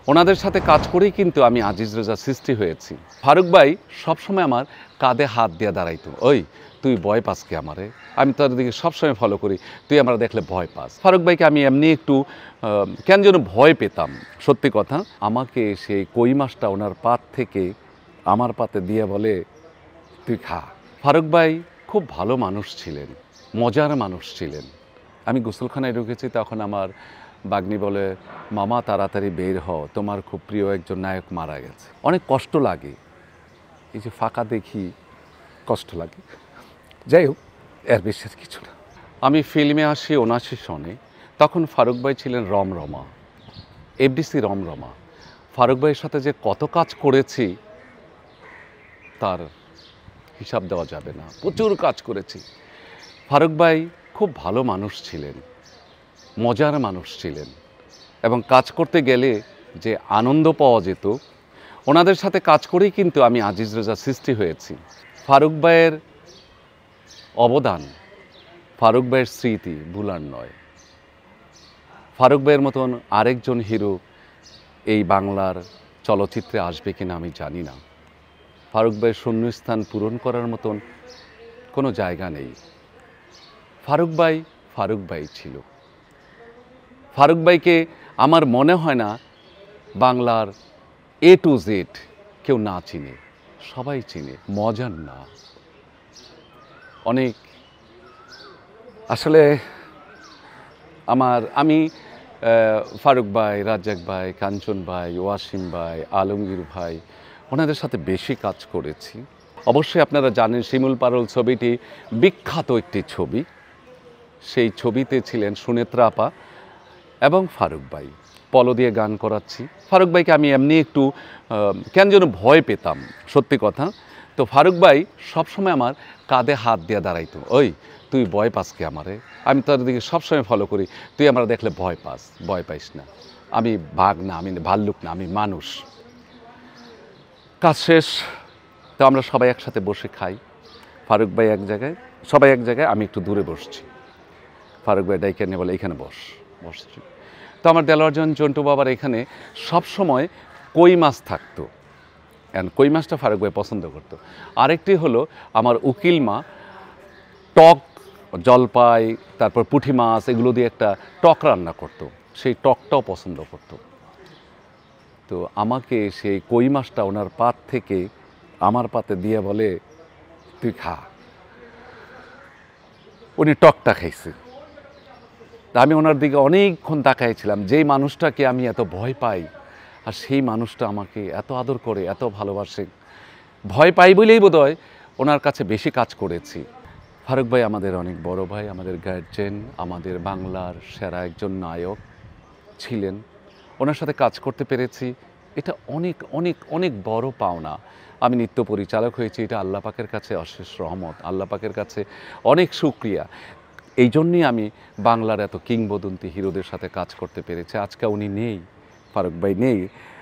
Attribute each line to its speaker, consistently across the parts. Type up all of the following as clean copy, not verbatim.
Speaker 1: ওনাদের সাথে কাজ করেই কিন্তু আমি আজিজ রেজা সৃষ্টি হয়েছি। ফারুক ভাই সবসময় আমার কাঁধে হাত দিয়ে দাঁড়াইতো, ওই তুই ভয় পাস কি আমারে, আমি তোর দিকে সবসময় ফলো করি, তুই আমার দেখলে ভয় পাস। ফারুক ভাইকে আমি এমনি একটু কেন যেন ভয় পেতাম। সত্যি কথা, আমাকে সেই কই মাছটা ওনার পাত থেকে আমার পাতে দিয়ে বলে তুই খা। ফারুক ভাই খুব ভালো মানুষ ছিলেন, মজার মানুষ ছিলেন। আমি গোসলখানায় ঢুকেছি, তখন আমার বাগ্নি বলে, মামা তাড়াতাড়ি বের হও, তোমার খুব প্রিয় একজন নায়ক মারা গেছে। অনেক কষ্ট লাগে, এই যে ফাঁকা দেখি কষ্ট লাগে। যাই হোক, এর বেশি কিছু না। আমি ফিল্মে আসি ৭৯ সনে, তখন ফারুক ভাই ছিলেন রমরমা, এফডিসি রমরমা। ফারুক ভাইয়ের সাথে যে কত কাজ করেছি তার হিসাব দেওয়া যাবে না, প্রচুর কাজ করেছি। ফারুক ভাই খুব ভালো মানুষ ছিলেন, মজার মানুষ ছিলেন, এবং কাজ করতে গেলে যে আনন্দ পাওয়া যেত, ওনাদের সাথে কাজ করেই কিন্তু আমি আজিজ রেজা সৃষ্টি হয়েছি। ফারুক ভাইয়ের অবদান, ফারুক ভাইয়ের স্মৃতি ভুলার নয়। ফারুক ভাইয়ের মতন আরেকজন হিরো এই বাংলার চলচ্চিত্রে আসবে কিনা আমি জানি না। ফারুক ভাইয়ের শূন্যস্থান পূরণ করার মতন কোনো জায়গা নেই। ফারুক ভাই ছিল। ফারুক ভাইকে আমার মনে হয় না বাংলার A to Z কেউ না চিনে, সবাই চিনে। মজার না, অনেক আসলে আমি ফারুক ভাই, রাজ্জাক ভাই, কাঞ্চন ভাই, ওয়াসিম ভাই, আলমগীর ভাই, ওনাদের সাথে বেশি কাজ করেছি। অবশ্যই আপনারা জানেন শিমুল পারুল ছবিটি বিখ্যাত একটি ছবি। সেই ছবিতে ছিলেন সুনেত্রা আপা এবং ফারুক ভাই। পলো দিয়ে গান করাচ্ছি। ফারুক ভাইকে আমি এমনি একটু কেন যেন ভয় পেতাম, সত্যি কথা। তো ফারুক ভাই সবসময় আমার কাঁধে হাত দিয়ে দাঁড়াইতো, ওই তুই ভয় পাস কি আমারে, আমি তোর দিকে সবসময় ফলো করি, তুই আমার দেখলে ভয় পাইস না, আমি বাঘ না, আমি ভাল্লুক না, আমি মানুষ। কাজ শেষ, তো আমরা সবাই একসাথে বসে খাই। ফারুক ভাই এক জায়গায়, সবাই এক জায়গায়, আমি একটু দূরে বসছি। ফারুক ভাই ডাইকে নিয়ে বলে, এইখানে বসছি। তো আমার দেলোয়ারজন জন্টু বাবার এখানে সবসময় কই মাছ থাকতো, অ্যান্ড কই মাছটা ফারুক ভাই পছন্দ করতো। আরেকটি হলো আমার উকিল মা টক, জলপাই, তারপর পুঁটি মাছ, এগুলো দিয়ে একটা টক রান্না করতো, সেই টকটাও পছন্দ করতো। তো আমাকে সেই কই মাছটা ওনার পাত থেকে আমার পাতে দিয়ে বলে তুই খা। উনি টকটা খাইছে। তা আমি ওনার দিকে অনেকক্ষণ তাকাইছিলাম, যেই মানুষটাকে আমি এত ভয় পাই, আর সেই মানুষটা আমাকে এত আদর করে, এত ভালোবাসে। ভয় পাই বলেই বোধহয় ওনার কাছে বেশি কাজ করেছি। ফারুক ভাই আমাদের অনেক বড় ভাই, আমাদের গার্জেন, আমাদের বাংলার সেরা একজন নায়ক ছিলেন। ওনার সাথে কাজ করতে পেরেছি, এটা অনেক অনেক অনেক বড় পাওনা। আমি নৃত্য পরিচালক হয়েছি, এটা আল্লাহ পাকের কাছে অশেষ রহমত, আল্লাহ পাকের কাছে অনেক শুকরিয়া। এই জন্যই আমি বাংলার এত কিংবদন্তি হিরোদের সাথে কাজ করতে পেরেছি। আজকে উনি নেই, ফারুক ভাই নেই।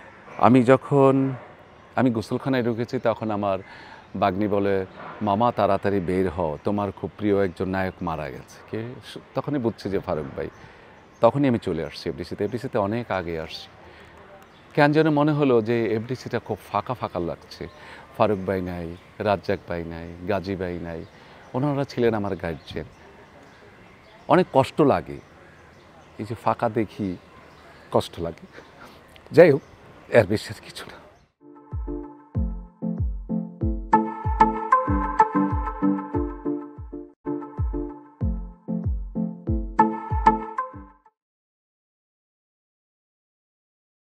Speaker 1: আমি গোসলখানায় ঢুকেছি, তখন আমার বাগ্নি বলে, মামা তাড়াতাড়ি বের হও, তোমার খুব প্রিয় একজন নায়ক মারা গেছে। তখনই বুঝছি যে ফারুক ভাই। তখনই আমি চলে আসছি এফডিসিতে অনেক আগে আসছি। কেন যেন মনে হলো যে এফডিসিটা খুব ফাঁকা ফাঁকা লাগছে। ফারুক ভাই নাই, রাজ্জাক ভাই নাই, গাজী ভাই নাই, ওনারা ছিলেন আমার গার্জেন। অনেক কষ্ট লাগে, এই যে ফাঁকা দেখি কষ্ট লাগে। যাই হোক, এর বেশি কিছু না।